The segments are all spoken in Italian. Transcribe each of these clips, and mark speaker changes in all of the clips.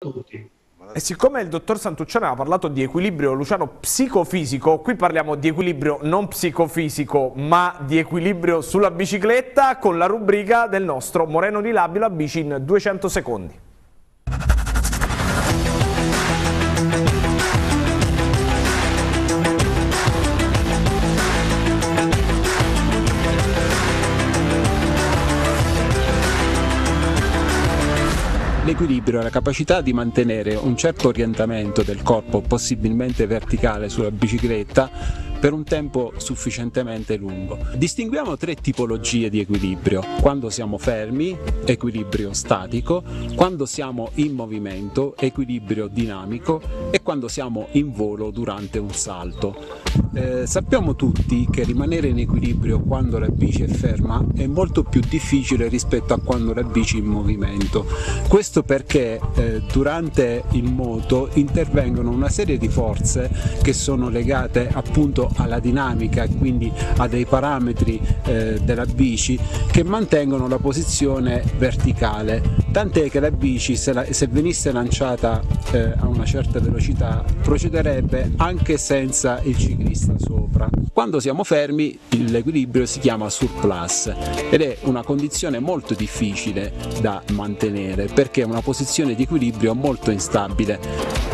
Speaker 1: E siccome il dottor Santuccione ha parlato di equilibrio, Luciano, psicofisico, qui parliamo di equilibrio non psicofisico, ma di equilibrio sulla bicicletta con la rubrica del nostro Moreno di Labio, la bici in 200 secondi.
Speaker 2: L'equilibrio è la capacità di mantenere un certo orientamento del corpo, possibilmente verticale, sulla bicicletta per un tempo sufficientemente lungo. Distinguiamo tre tipologie di equilibrio: quando siamo fermi, equilibrio statico; quando siamo in movimento, equilibrio dinamico; e quando siamo in volo durante un salto. Sappiamo tutti che rimanere in equilibrio quando la bici è ferma è molto più difficile rispetto a quando la bici è in movimento. Questo perché durante il moto intervengono una serie di forze che sono legate appunto alla dinamica, quindi a dei parametri della bici che mantengono la posizione verticale, tant'è che la bici se venisse lanciata a una certa velocità procederebbe anche senza il ciclista sopra. Quando siamo fermi l'equilibrio si chiama surplus ed è una condizione molto difficile da mantenere perché è una posizione di equilibrio molto instabile.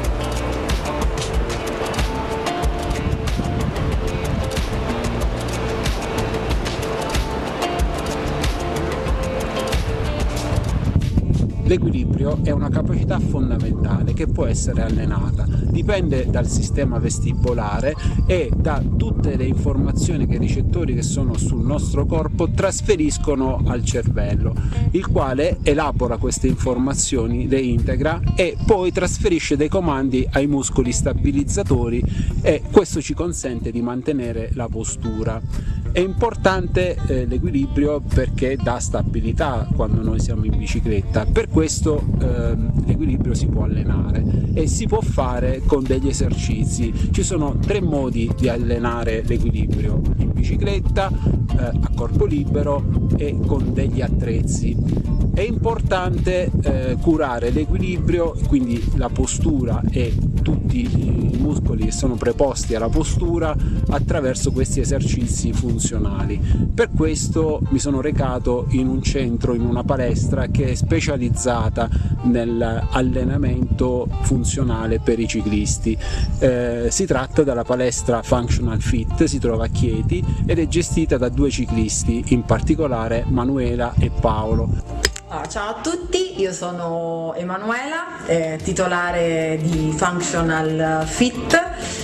Speaker 2: L'equilibrio è una capacità fondamentale che può essere allenata, dipende dal sistema vestibolare e da tutte le informazioni che i ricettori che sono sul nostro corpo trasferiscono al cervello, il quale elabora queste informazioni, le integra e poi trasferisce dei comandi ai muscoli stabilizzatori e questo ci consente di mantenere la postura. È importante l'equilibrio perché dà stabilità quando noi siamo in bicicletta, per questo l'equilibrio si può allenare e si può fare con degli esercizi. Ci sono tre modi di allenare l'equilibrio: in bicicletta, a corpo libero e con degli attrezzi. È importante curare l'equilibrio, quindi la postura e tutti i muscoli che sono preposti alla postura attraverso questi esercizi funzionali. Per questo mi sono recato in un centro, in una palestra che è specializzata nell'allenamento funzionale per i ciclisti. Si tratta della palestra Functional Fit, si trova a Chieti ed è gestita da due ciclisti, in particolare Manuela e Paolo.
Speaker 3: Ciao a tutti, io sono Emanuela, titolare di Functional Fit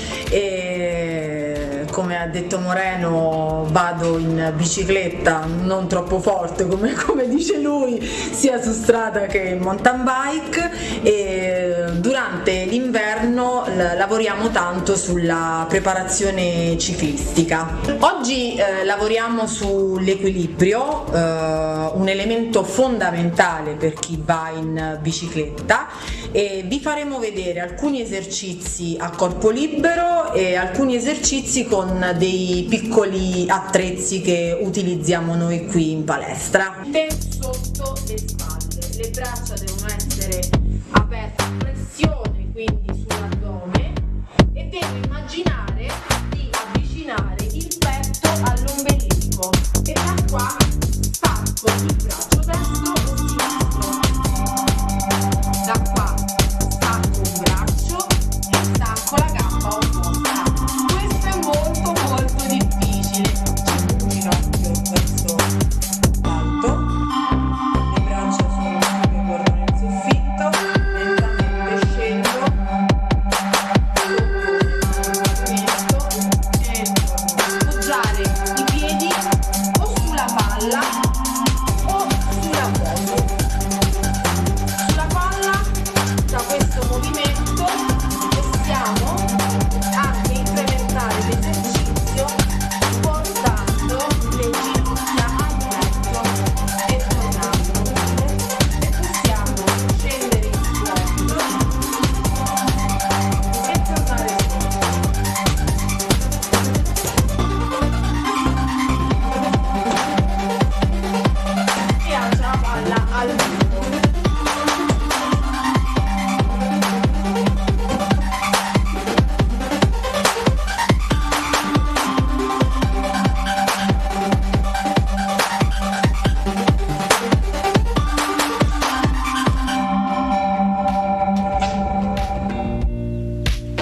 Speaker 3: e come ha detto Moreno vado in bicicletta non troppo forte come dice lui, sia su strada che in mountain bike, e durante l'inverno lavoriamo tanto sulla preparazione ciclistica. Oggi lavoriamo sull'equilibrio, un elemento fondamentale per chi va in bicicletta, e vi faremo vedere alcuni esercizi a corpo libero e alcuni esercizi con dei piccoli attrezzi che utilizziamo noi qui in palestra. Sotto le spalle, le braccia devono essere aperte, flessione quindi sull'addome, e devo immaginare di avvicinare il petto all'ombelico e da qua stacco il braccio destro o sinistro, da qua stacco un braccio e stacco la gamba opposta. Questo è molto difficile, ci vuole un ginocchio questo alto, le braccia sono che guardano il soffitto.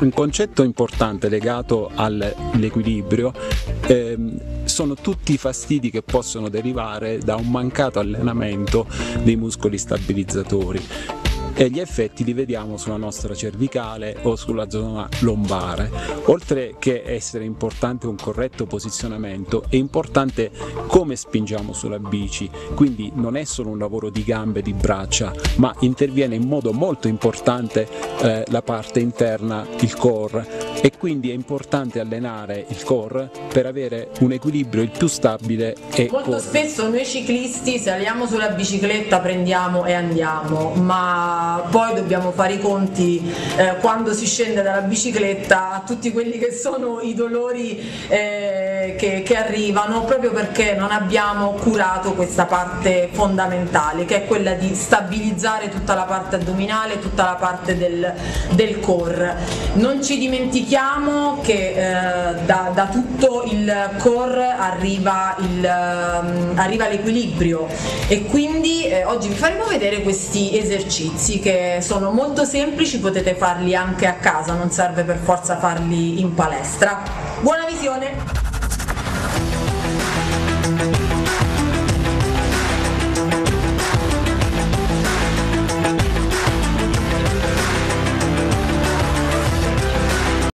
Speaker 2: Un concetto importante legato all'equilibrio sono tutti i fastidi che possono derivare da un mancato allenamento dei muscoli stabilizzatori, e gli effetti li vediamo sulla nostra cervicale o sulla zona lombare. Oltre che essere importante un corretto posizionamento, è importante come spingiamo sulla bici, quindi non è solo un lavoro di gambe e di braccia, ma interviene in modo molto importante la parte interna, il core, e quindi è importante allenare il core per avere un equilibrio il più stabile. E
Speaker 3: molto spesso noi ciclisti saliamo sulla bicicletta, prendiamo e andiamo, ma poi dobbiamo fare i conti quando si scende dalla bicicletta a tutti quelli che sono i dolori che arrivano, proprio perché non abbiamo curato questa parte fondamentale, che è quella di stabilizzare tutta la parte addominale, tutta la parte del core. Non ci dimentichiamo che da tutto il core arriva l'equilibrio, e quindi oggi vi faremo vedere questi esercizi che sono molto semplici, potete farli anche a casa, non serve per forza farli in palestra. Buona visione!